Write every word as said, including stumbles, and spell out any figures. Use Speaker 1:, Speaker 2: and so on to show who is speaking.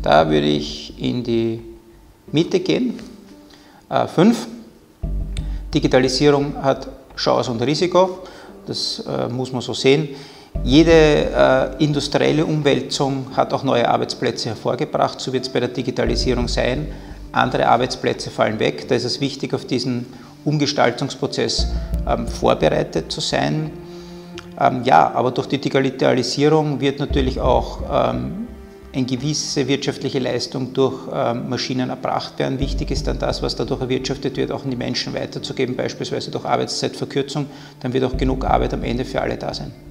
Speaker 1: Da würde ich in die Mitte gehen. Äh, fünf. Digitalisierung hat Chance und Risiko. Das äh, muss man so sehen. Jede äh, industrielle Umwälzung hat auch neue Arbeitsplätze hervorgebracht. So wird es bei der Digitalisierung sein. Andere Arbeitsplätze fallen weg. Da ist es wichtig, auf diesen Umgestaltungsprozess ähm, vorbereitet zu sein. Ähm, ja, aber durch die Digitalisierung wird natürlich auch ähm, eine gewisse wirtschaftliche Leistung durch ähm, Maschinen erbracht werden. Wichtig ist dann das, was dadurch erwirtschaftet wird, auch an die Menschen weiterzugeben, beispielsweise durch Arbeitszeitverkürzung. Dann wird auch genug Arbeit am Ende für alle da sein.